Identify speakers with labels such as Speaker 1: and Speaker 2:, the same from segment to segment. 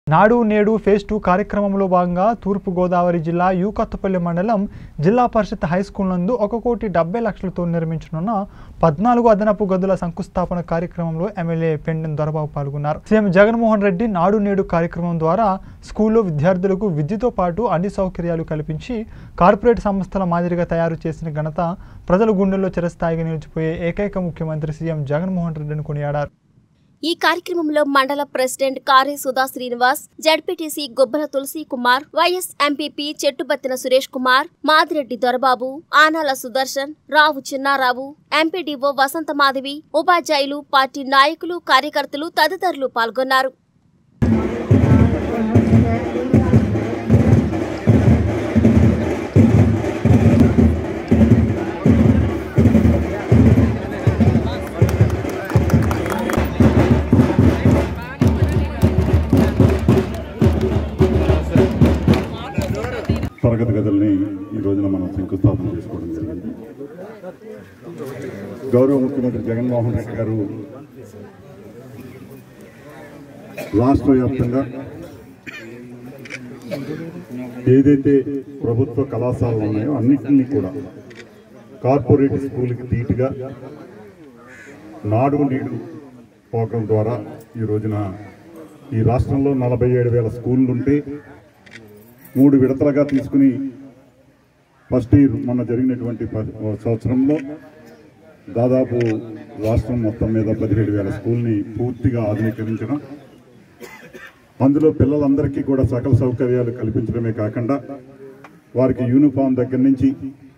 Speaker 1: నాడు నేడు ఫేజ్ 2 కార్యక్రమంలో భాగంగా తూర్పు గోదావరి జిల్లా యూకత్తుపల్లి మండలం జిల్లా పరిషత్ హై స్కూల్ నందు 1,70,00,000తో నిర్మించనున్న 14 అదనపు గదుల శంకుస్థాపన కార్యక్రమంలో ఎమ్మెల్యే పెండెం దొరబాబు పాల్గొన్నారు. సీఎం జగన్మోహన్ రెడ్డి నాడు నేడు కార్యక్రమం ద్వారా స్కూల్లో విద్యార్థులకు విద్యతో పాటు అన్ని సౌకర్యాలు కల్పించి కార్పొరేట్ సంస్థల మాదిరిగా తయారు చేసిన ఘనత ప్రజల గుండెల్లో చిరస్థాయిగా నిలిచిపోయే ఏకైక ముఖ్యమంత్రి సీఎం జగన్మోహన్ రెడ్డిని కొనియాడారు.
Speaker 2: ఈ కార్యక్రమంలో మండల president Kare Sudha Srinivas, ZPTC Gobbala Tulasi Kumar, vice MPP Chettubattina Suresh Kumar, Madireddy Dorababu, Anala Sudarshan, Rao Chinnarao, MPDO Vasantha Madhavi, ఉపాధ్యాయులు, పార్టీ నాయకులు, కార్యకర్తలు తదితరులు పాల్గొన్నారు.
Speaker 3: తరగతి గదుల్ని ఈ రోజున మనం శంకుస్థాపన చేసుకోవడం జరిగింది. గౌరవ ముఖ్యమంత్రి జగన్మోహన్ రెడ్డి గారు రాష్ట్ర వ్యాప్తంగా ఏదైతే ప్రభుత్వ కళాశాలలు ఉన్నాయో అన్నింటినీ కూడా కార్పొరేట్ స్కూల్కి ధీటుగా నాడు నేడు ప్రోగ్రాం ద్వారా ఈ రోజున ఈ రాష్ట్రంలో 47,000 స్కూళ్ళు ఉంటే 3 విడతలుగా తీసుకుని ఫస్ట్ ఇయర్ మొన్న జరిగినటువంటి సంవత్సరంలో దాదాపు రాష్ట్రం మొత్తం మీద 17,000 స్కూల్ని పూర్తిగా ఆధునీకరించడం, అందులో పిల్లలందరికీ కూడా సకల సౌకర్యాలు కల్పించడమే కాకుండా వారికి యూనిఫామ్ దగ్గర నుంచి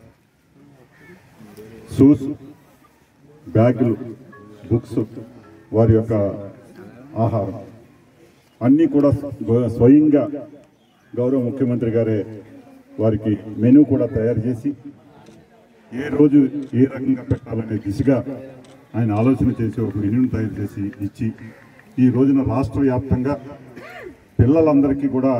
Speaker 3: షూస్, బ్యాగులు, బుక్స్, వారి యొక్క ఆహారం అన్నీ కూడా స్వయంగా గౌరవ ముఖ్యమంత్రి గారే వారికి మెనూ కూడా తయారు చేసి ఏ రోజు ఏ రకంగా పెట్టాలనే దిశగా ఆయన ఆలోచన చేసి ఒక మెనూను తయారు చేసి ఇచ్చి ఈ రోజున రాష్ట్ర వ్యాప్తంగా పిల్లలందరికీ కూడా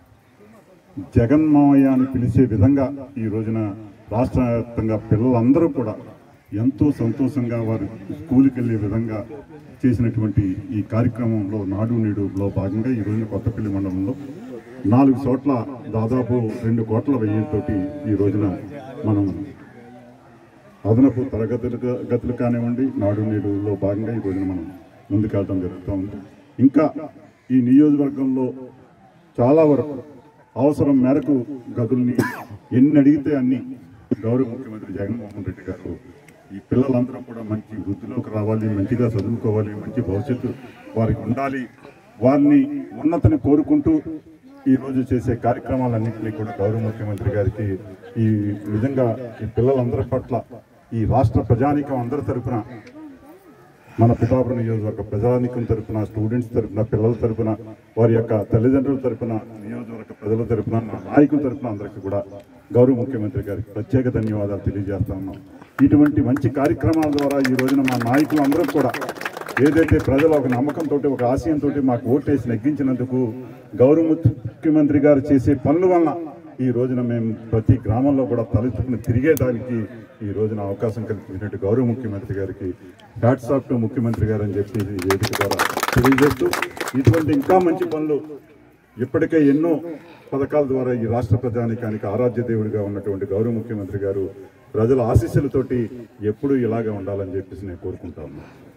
Speaker 3: జగన్మావయ్య అని పిలిచే విధంగా ఈ రోజున రాష్ట్ర వ్యాప్తంగా పిల్లలందరూ కూడా ఎంతో సంతోషంగా వారు స్కూల్కి వెళ్ళే విధంగా చేసినటువంటి ఈ కార్యక్రమంలో నాడు నేడులో భాగంగా ఈ రోజున కొత్తపల్లి మండలంలో 4 చోట్ల దాదాపు 2 కోట్ల వ్యయంతోటి ఈ రోజున మనం అదనపు తరగతులు కానివ్వండి నాడు నేడులో భాగంగా ఈ రోజున మనం ముందుకెళ్ళడం జరుగుతూ ఉంది. ఇంకా ఈ నియోజకవర్గంలో చాలా వరకు అవసరం మేరకు గదుల్ని ఎన్ని అడిగితే అన్ని గౌరవ ముఖ్యమంత్రి జగన్మోహన్ రెడ్డి గారు ఈ పిల్లలందరూ కూడా మంచి వృద్ధిలోకి రావాలి, మంచిగా చదువుకోవాలి, మంచి భవిష్యత్తు వారికి ఉండాలి, వారిని ఉన్నతిని కోరుకుంటూ ఈరోజు చేసే కార్యక్రమాలన్నింటినీ కూడా గౌరవ ముఖ్యమంత్రి గారికి ఈ విధంగా ఈ పిల్లలందరి పట్ల ఈ రాష్ట్ర ప్రజానీకం అందరి తరఫున, మన పిఠాపురం నియోజకవర్గ ప్రజానీకం తరఫున, స్టూడెంట్స్ తరఫున, పిల్లల తరఫున, వారి యొక్క తల్లిదండ్రుల తరఫున, నియోజకవర్గ ప్రజల తరఫున, నాయకుల తరఫున అందరికీ కూడా గౌరవ ముఖ్యమంత్రి గారికి ప్రత్యేక ధన్యవాదాలు తెలియజేస్తా ఉన్నాం. ఇటువంటి మంచి కార్యక్రమాల ద్వారా ఈ రోజున మా నాయకులు అందరూ కూడా ఏదైతే ప్రజలు ఒక నమ్మకంతో ఒక ఆశయంతో మాకు ఓటేసి నెగ్గించినందుకు గౌరవ ముఖ్యమంత్రి గారు చేసే పనుల వలన ఈ రోజున మేము ప్రతి గ్రామంలో కూడా తలెత్తుకుని తిరిగేదానికి ఈ రోజున అవకాశం కల్పించినట్టు గౌరవ ముఖ్యమంత్రి గారికి హ్యాట్స్ ఆఫ్ టు ముఖ్యమంత్రి గారు అని చెప్పి వేదిక ద్వారా తెలియజేస్తూ ఇటువంటి ఇంకా మంచి పనులు ఇప్పటికే ఎన్నో పథకాల ద్వారా ఈ రాష్ట్ర ప్రజానీకానికి ఆరాధ్య దేవుడిగా ఉన్నటువంటి గౌరవ ముఖ్యమంత్రి గారు ప్రజల ఆశీస్సులతోటి ఎప్పుడూ ఇలాగే ఉండాలని చెప్పేసి నేను కోరుకుంటా ఉన్నాను.